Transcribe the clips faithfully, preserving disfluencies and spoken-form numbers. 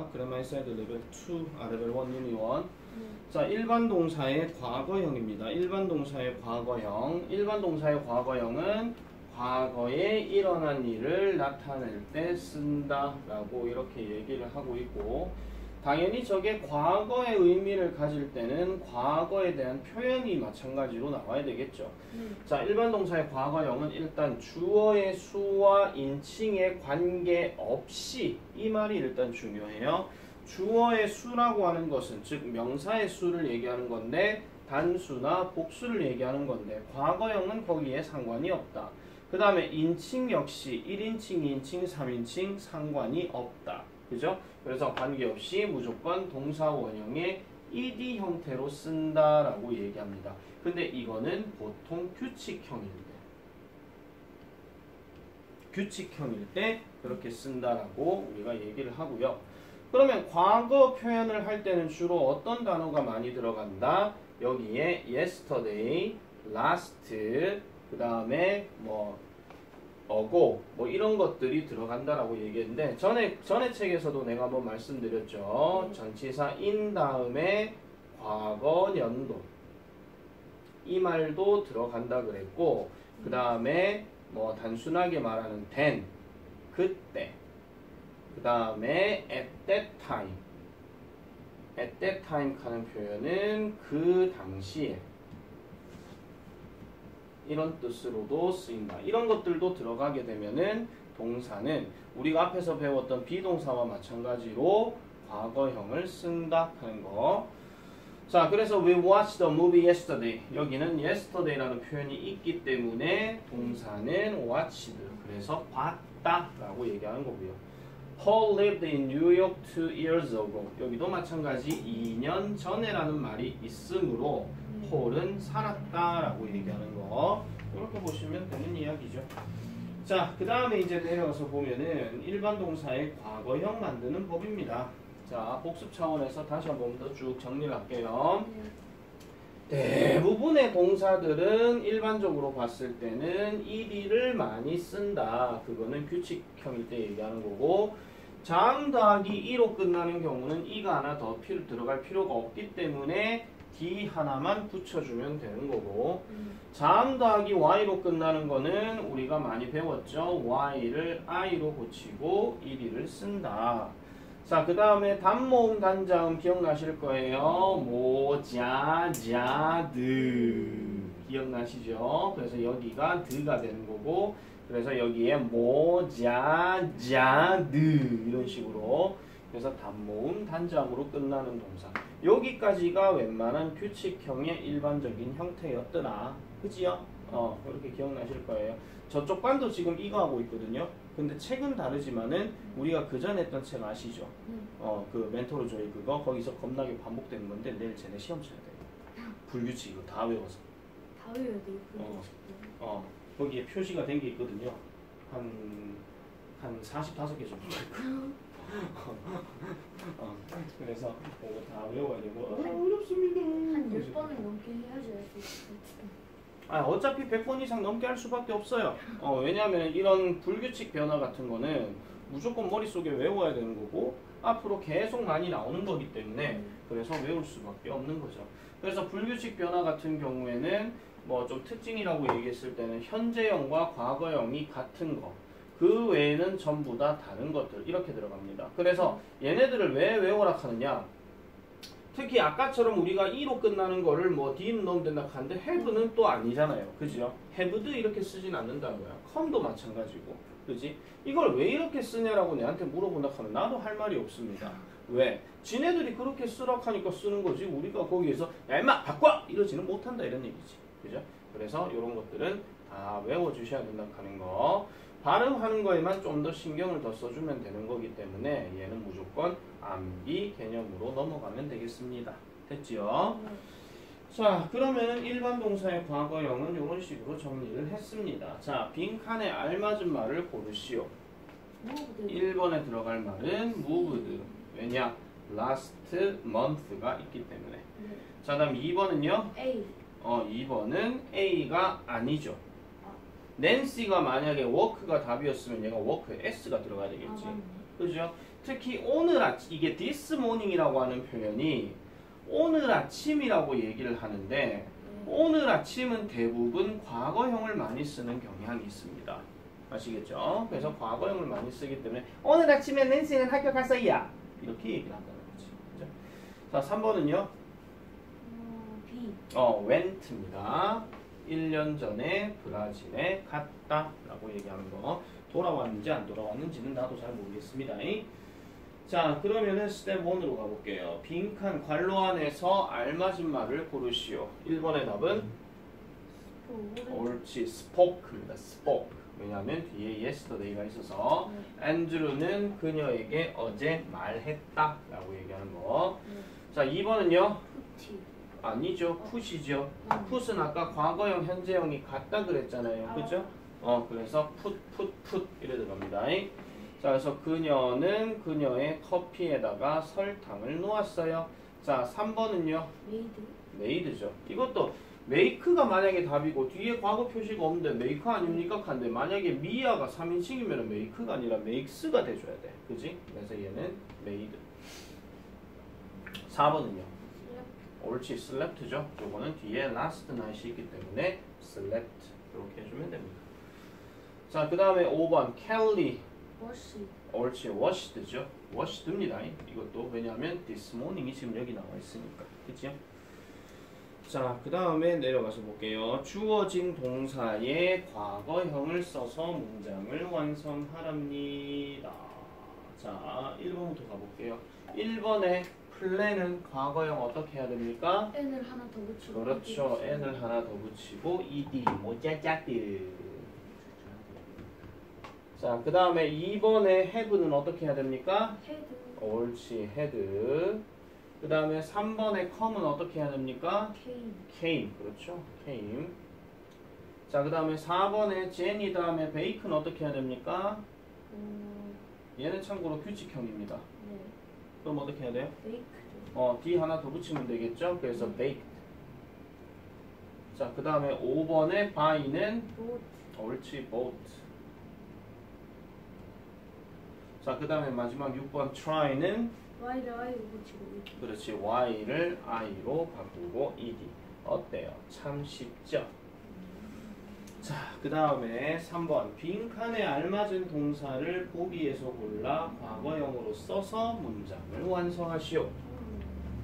그래마이 사이드 레벨 투, 아 레벨 원, 유닛 원. 자, 일반 동사의 과거형입니다. 일반 동사의 과거형. 일반 동사의 과거형은 과거에 일어난 일을 나타낼 때 쓴다 라고 이렇게 얘기를 하고 있고, 당연히 저게 과거의 의미를 가질 때는 과거에 대한 표현이 마찬가지로 나와야 되겠죠. 음. 자, 일반 동사의 과거형은 일단 주어의 수와 인칭에 관계없이, 이 말이 일단 중요해요. 주어의 수라고 하는 것은 즉 명사의 수를 얘기하는 건데 단수나 복수를 얘기하는 건데, 과거형은 거기에 상관이 없다. 그 다음에 인칭 역시 일 인칭, 이 인칭, 삼 인칭 상관이 없다. 그죠? 그래서 관계없이 무조건 동사 원형의 ed 형태로 쓴다라고 얘기합니다. 근데 이거는 보통 규칙형일 때, 규칙형일 때 그렇게 쓴다라고 우리가 얘기를 하고요. 그러면 과거 표현을 할 때는 주로 어떤 단어가 많이 들어간다? 여기에 yesterday, last, 그 다음에 뭐 어고, 뭐 이런 것들이 들어간다라고 얘기했는데, 전에 전에 책에서도 내가 한번 말씀드렸죠. 음. 전치사 in 다음에 과거 연도, 이 말도 들어간다 그랬고, 그 다음에 뭐 단순하게 말하는 then, 그때, 그 다음에 at that time, at that time 하는 표현은 그 당시에, 이런 뜻으로도 쓰인다. 이런 것들도 들어가게 되면은 동사는 우리가 앞에서 배웠던 비동사와 마찬가지로 과거형을 쓴다 하는 거. 자, 그래서 we watched the movie yesterday. 여기는 yesterday라는 표현이 있기 때문에 동사는 watched, 그래서 봤다 라고 얘기하는 거고요. Paul lived in New York two years ago. 여기도 마찬가지 이 년 전에라는 말이 있으므로 폴은 살았다라고 얘기하는 거, 이렇게 보시면 되는 이야기죠. 자, 그 다음에 이제 내려가서 보면은 일반 동사의 과거형 만드는 법입니다. 자, 복습 차원에서 다시 한 번 더 쭉 정리를 할게요. 대부분의 동사들은 일반적으로 봤을 때는 ed를 많이 쓴다. 그거는 규칙형일 때 얘기하는 거고, 장 더하기 이로 끝나는 경우는 이가 하나 더 필요, 들어갈 필요가 없기 때문에 d 하나만 붙여주면 되는 거고, 음. 장 더하기 y로 끝나는 거는 우리가 많이 배웠죠. y를 i로 고치고 ed를 쓴다. 자, 그 다음에 단모음 단자음 기억나실 거예요. 모, 자, 자, 드 기억나시죠? 그래서 여기가 드가 되는 거고, 그래서 여기에 모, 자, 자, 드 이런 식으로, 그래서 단모음 단자음으로 끝나는 동사. 여기까지가 웬만한 규칙형의 일반적인 형태였더라. 그지요? 어, 그렇게 기억나실 거예요. 저쪽 반도 지금 이거 하고 있거든요. 근데 책은 다르지만은 우리가 그 전에 했던 책 아시죠? 어, 그 멘토로 조이 그거 거기서 겁나게 반복되는 건데 내일 쟤네 시험 쳐야 돼요. 불규칙 이거 다 외워서. 다 외워야 돼요? 어, 어, 거기에 표시가 된 게 있거든요. 한, 한 사십오 개 정도. 어, 그래서 그거 다 외워야 되고, 아, 어렵습니다. 한 열 번은 넘게 해야지 할 수 있을 것 같은데. 아, 어차피 백 번 이상 넘게 할 수밖에 없어요. 어, 왜냐하면 이런 불규칙 변화 같은 거는 무조건 머릿속에 외워야 되는 거고, 앞으로 계속 많이 나오는 거기 때문에 그래서 외울 수밖에 없는 거죠. 그래서 불규칙 변화 같은 경우에는 뭐 좀 특징이라고 얘기했을 때는 현재형과 과거형이 같은 거, 그 외에는 전부 다 다른 것들 이렇게 들어갑니다. 그래서 얘네들을 왜 외워라 하느냐, 특히 아까처럼 우리가 이로 끝나는 거를 뭐 d는 넣으면 된다 하는데 have는 또 아니잖아요. 그죠? have도 이렇게 쓰진 않는다는 거야. come도 마찬가지고. 그지? 이걸 왜 이렇게 쓰냐라고 내한테 물어본다 하면 나도 할 말이 없습니다. 왜? 지네들이 그렇게 쓰라고 하니까 쓰는 거지, 우리가 거기에서 야 임마 바꿔! 이러지는 못한다 이런 얘기지. 그죠? 그래서 이런 것들은 다 외워주셔야 된다 하는 거. 발음하는 거에만 좀 더 신경을 더 써주면 되는 거기 때문에 얘는 무조건 암기 개념으로 넘어가면 되겠습니다. 됐지요? 네. 자, 그러면 일반 동사의 과거형은 이런 식으로 정리를 했습니다. 자, 빈칸에 알맞은 말을 고르시오. moved. 일 번에 들어갈 말은 moved. 왜냐? last month가 있기 때문에. 네. 자, 다음 이 번은요? A. 어, 이 번은 A가 아니죠. 낸시가 만약에 워크가 답이었으면 얘가 워크에 S가 들어가야 되겠지. 아, 그죠? 특히 오늘 아침, 이게 this morning이라고 하는 표현이 오늘 아침이라고 얘기를 하는데 네. 오늘 아침은 대부분 과거형을 많이 쓰는 경향이 있습니다. 아시겠죠? 그래서 과거형을 많이 쓰기 때문에 오늘 아침에 낸시는 학교 갔어요. 이렇게 얘기를 한다는 거지. 그죠? 자, 삼 번은요. 어, B. 어, went입니다. 일 년 전에 브라질에 갔다 라고 얘기하는 거. 돌아왔는지 안 돌아왔는지는 나도 잘 모르겠습니다. 자, 그러면은 스텝 일으로 가볼게요. 빈칸 괄호 안에서 알맞은 말을 고르시오. 일 번의 답은 스포. 옳지, spoke입니다. spoke. 왜냐하면 뒤에 yesterday가 있어서 네. 앤드루는 그녀에게 어제 말했다 라고 얘기하는 거. 네. 자, 이 번은요. 푸티. 아니죠. 풋이죠. 음. 풋은 아까 과거형, 현재형이 같다 그랬잖아요. 그죠? 어, 그래서 풋, 풋, 풋 이래 들어갑니다. 자, 그래서 그녀는 그녀의 커피에다가 설탕을 놓았어요. 자, 삼 번은요. 메이드. 메이드죠. 이것도 메이크가 만약에 답이고 뒤에 과거 표시가 없는데 메이크 아닙니까? 한데 만약에 미아가 삼 인칭이면 메이크가 아니라 메이크스가 돼줘야 돼. 그지? 그래서 얘는 메이드. 사 번은요. 옳지, slept죠. 요거는 뒤에 last night이 있기 때문에 slept 이렇게 해주면 됩니다. 자, 그 다음에 오 번 켈리. 워시. 옳지, washed죠. washed입니다. 이것도 왜냐하면 this morning이 지금 여기 나와 있으니까. 그치요? 자, 그 다음에 내려가서 볼게요. 주어진 동사의 과거형을 써서 문장을 완성하랍니다. 자, 일 번부터 가볼게요. 일 번에 플랜은 과거형 어떻게 해야 됩니까? n을 하나 더 붙이고. 그렇죠. n을 하나 더 붙이고 ed, 모자자들. 자, 그 다음에 이 번에 have는 어떻게 해야 됩니까? 헤드. 옳지, had. 그 다음에 삼 번에 come은 어떻게 해야 됩니까? 케인. came. 그렇죠. came. 자, 그 다음에 사 번에 Jenny 다음에 bake는 어떻게 해야 됩니까? 어, 얘는 참고로 규칙형입니다. 네. 그럼 어떻게 해야 돼요? 베이크드. 어, D 하나 더 붙이면 되겠죠? 그래서 baked. 자, 그 다음에 오 번에 buy는 보트. 옳지, bought. 자, 그 다음에 마지막 육 번 try는 y를 i로 붙이고. 이렇게. 그렇지, y를 i로 바꾸고 ed. 어때요? 참 쉽죠? 자, 그 다음에 삼 번 빈칸에 알맞은 동사를 보기에서 골라 과거형으로 써서 문장을 완성하시오. 음.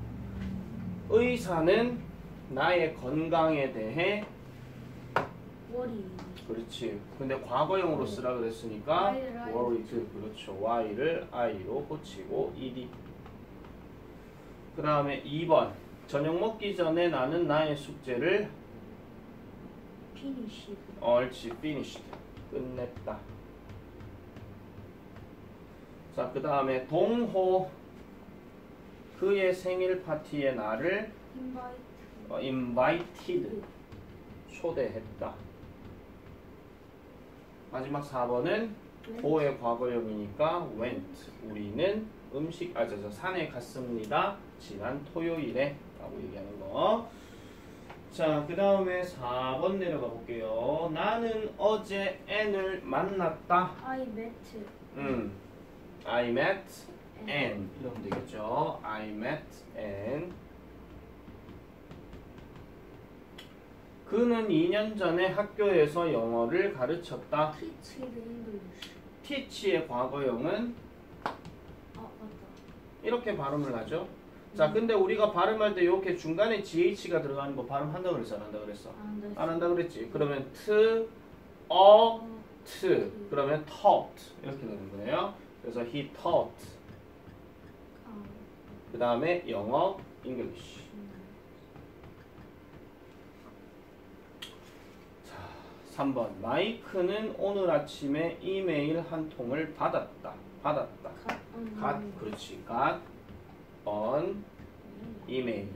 의사는 나의 건강에 대해 워리. 그렇지. 근데 과거형으로 쓰라 그랬으니까 Y를 I로 worried. 그렇죠. y를 i로 붙이고 ed. 그 다음에 이 번 저녁 먹기 전에 나는 나의 숙제를 피니시. 옳지, finished. 끝냈다. 자, 그 다음에 동호 그의 생일 파티에 나를 인바이트. 어, invited 초대했다. 마지막 사 번은 고의 과거형이니까 went. 우리는 음식 아 저 저 산에 갔습니다. 지난 토요일에 라고 얘기하는 거. 자, 그 다음에 사 번 내려가 볼게요. 나는 어제 N을 만났다. I met. 음, I met N 이러면 되겠죠. I met N. 그는 이 년 전에 학교에서 영어를 가르쳤다. Teach the English. teach의 과거형은 아 맞다. 이렇게 발음을 하죠. 자, 근데 우리가 발음할 때 이렇게 중간에 지에이치가 들어가는 거 발음한다 그랬어, 안 한다 그랬어? 안 돼. 안 한다 그랬지. 그러면 t, a, t. 그러면 taught 이렇게 되는 거예요. 그래서 he taught. 아. 그 다음에 영어, English. 음. 자, 삼 번 마이크는 오늘 아침에 이메일 한 통을 받았다. 받았다. 가. 음. got, 그렇지. got on email.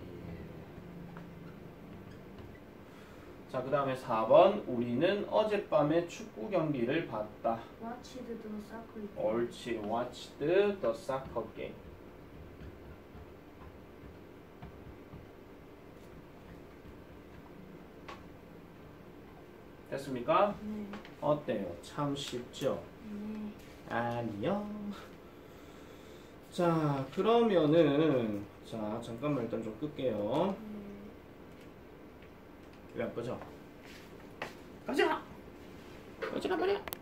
자, 그 다음에 사 번 우리는 어젯밤에 축구 경기를 봤다. Watched the soccer. 옳지. watched the soccer game. 됐습니까? 네. 어때요? 참 쉽죠? 네. 아니요. 자, 그러면은 자, 잠깐만 일단 좀 끌게요. 왜 안 꺼져? 꺼져! 꺼지란 말이야.